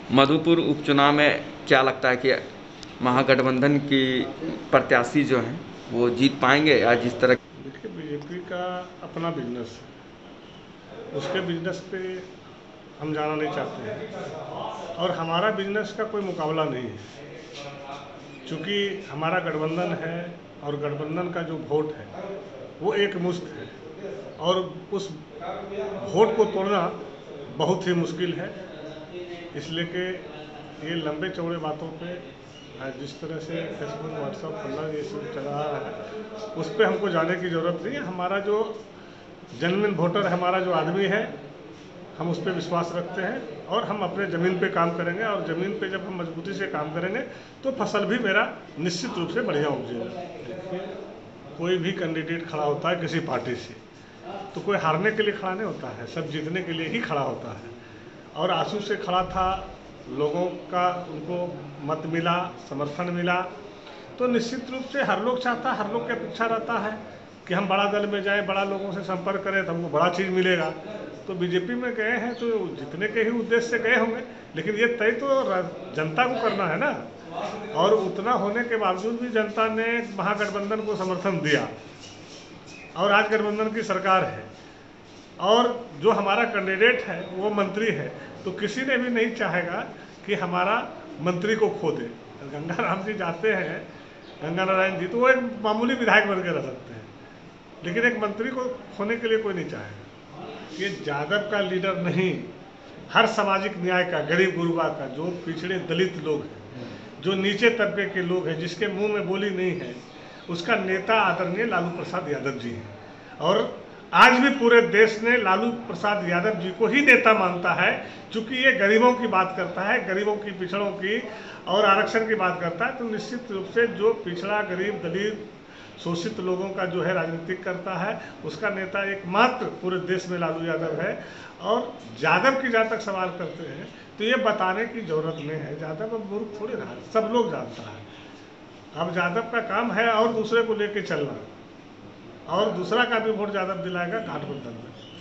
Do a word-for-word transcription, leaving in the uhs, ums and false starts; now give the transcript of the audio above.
मधुपुर उपचुनाव में क्या लगता है कि महागठबंधन की प्रत्याशी जो हैं वो जीत पाएंगे या जिस तरह? देखिए, बीजेपी का अपना बिजनेस है, उसके बिजनेस पे हम जाना नहीं चाहते हैं और हमारा बिजनेस का कोई मुकाबला नहीं है। चूँकि हमारा गठबंधन है और गठबंधन का जो वोट है वो एक मुश्त है और उस वोट को तोड़ना बहुत ही मुश्किल है। इसलिए कि ये लंबे चौड़े बातों पे आज जिस तरह से फेसबुक, व्हाट्सएप, फलना ये सब चला रहा है, उस पर हमको जाने की ज़रूरत नहीं है। हमारा जो जेन्युइन वोटर, हमारा जो आदमी है, हम उस पर विश्वास रखते हैं और हम अपने ज़मीन पे काम करेंगे और ज़मीन पे जब हम मजबूती से काम करेंगे तो फसल भी मेरा निश्चित रूप से बढ़िया उपजेगा। कोई भी कैंडिडेट खड़ा होता है किसी पार्टी से तो कोई हारने के लिए खड़ा नहीं होता है, सब जीतने के लिए ही खड़ा होता है। और आंसू से खड़ा था, लोगों का उनको मत मिला, समर्थन मिला, तो निश्चित रूप से हर लोग चाहता है, हर लोग की अपेक्षा रहता है कि हम बड़ा दल में जाएं, बड़ा लोगों से संपर्क करें तो हमको बड़ा चीज़ मिलेगा। तो बीजेपी में गए हैं तो जितने के ही उद्देश्य से गए होंगे, लेकिन ये तय तो जनता को करना है ना। और उतना होने के बावजूद भी जनता ने महागठबंधन को समर्थन दिया और आज गठबंधन की सरकार है और जो हमारा कैंडिडेट है वो मंत्री है, तो किसी ने भी नहीं चाहेगा कि हमारा मंत्री को खो दे। गंगा राम जी जाते हैं, गंगा नारायण जी, तो वो एक मामूली विधायक बन के रह सकते हैं, लेकिन एक मंत्री को खोने के लिए कोई नहीं चाहेगा। ये यादव का लीडर नहीं, हर सामाजिक न्याय का, गरीब गुरबा का, जो पिछड़े दलित लोग हैं, जो नीचे तबके के लोग हैं, जिसके मुंह में बोली नहीं है, उसका नेता आदरणीय लालू प्रसाद यादव जी हैं। और आज भी पूरे देश ने लालू प्रसाद यादव जी को ही नेता मानता है, क्योंकि ये गरीबों की बात करता है, गरीबों की, पिछड़ों की और आरक्षण की बात करता है। तो निश्चित रूप से जो पिछड़ा, गरीब, दलित, शोषित लोगों का जो है राजनीतिक करता है, उसका नेता एकमात्र पूरे देश में लालू यादव है। और यादव की जहाँ तक सवाल करते हैं तो ये बताने की जरूरत नहीं है, यादव अब मूर्ख थोड़ी रहा, सब लोग जानता है। अब यादव का काम है और दूसरे को लेके चलना, और दूसरा का भी वोट यादव दिलाएगा गठबंधन में।